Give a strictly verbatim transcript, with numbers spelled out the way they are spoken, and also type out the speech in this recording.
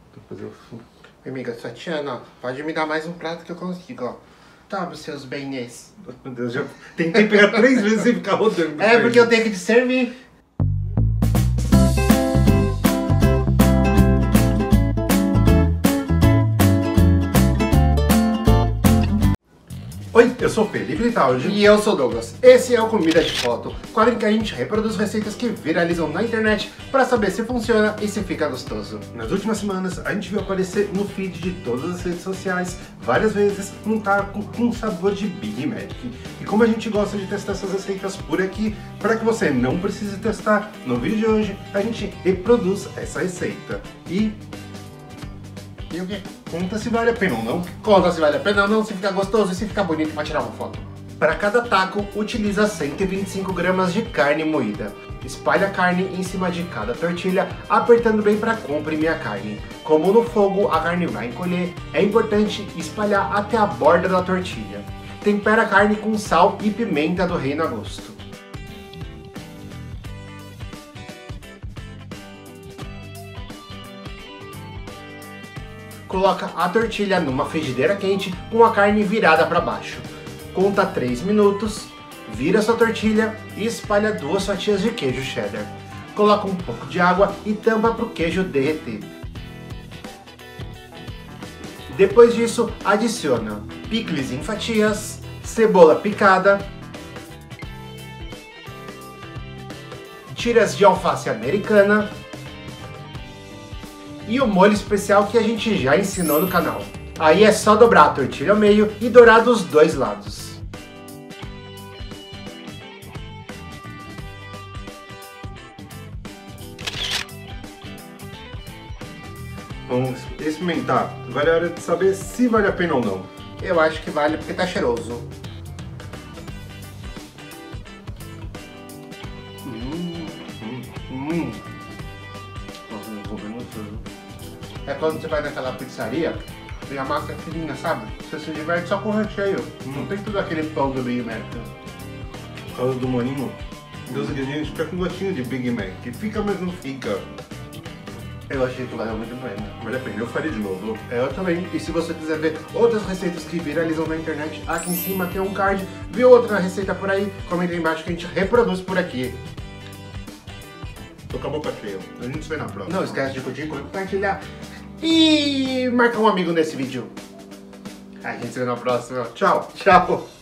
Depois eu... Amiga, Tatiana, pode me dar mais um prato que eu consigo, ó. Toma os seus beignets. Meu Deus, já tentei pegar três vezes sem ficar rodando. É, porque eu tenho que te servir. Oi, eu sou Felipe Litaldi. E eu sou Douglas. Esse é o Comida de Foto, quadro em que a gente reproduz receitas que viralizam na internet para saber se funciona e se fica gostoso. Nas últimas semanas, a gente viu aparecer no feed de todas as redes sociais, várias vezes, um taco com sabor de Big Mac. E como a gente gosta de testar essas receitas por aqui, para que você não precise testar, no vídeo de hoje, a gente reproduz essa receita. E... E o quê? conta se vale a pena ou não. Conta se vale a pena ou não, se fica gostoso e se fica bonito para tirar uma foto. Para cada taco, utiliza cento e vinte e cinco gramas de carne moída. Espalhe a carne em cima de cada tortilha, apertando bem para comprimir a carne. Como no fogo a carne vai encolher, é importante espalhar até a borda da tortilha. Tempera a carne com sal e pimenta do reino a gosto. Coloca a tortilha numa frigideira quente com a carne virada para baixo. Conta três minutos, vira sua tortilha e espalha duas fatias de queijo cheddar. Coloca um pouco de água e tampa para o queijo derreter. Depois disso, adiciona picles em fatias, cebola picada, tiras de alface americana e o molho especial que a gente já ensinou no canal. Aí é só dobrar a tortilha ao meio e dourar dos dois lados. Vamos experimentar. Vale a hora de saber se vale a pena ou não. Eu acho que vale porque tá cheiroso. Hum, hum, hum. É quando você vai naquela pizzaria e a massa é fininha, sabe? Você se diverte só com o recheio. Hum. Não tem tudo aquele pão do Big Mac. Por causa do molinho, dos ingredientes fica com gostinho de Big Mac. Que fica, mas não fica. Eu achei que valeu muito a pena. Vale a pena, eu faria de novo. Eu também. E se você quiser ver outras receitas que viralizam na internet, aqui em cima tem um card. Viu outra receita por aí? Comenta aí embaixo que a gente reproduz por aqui. Tô com a boca cheia. A gente se vê na próxima. Não esquece de curtir, compartilhar e marcar um amigo nesse vídeo. A gente se vê na próxima. Tchau. Tchau.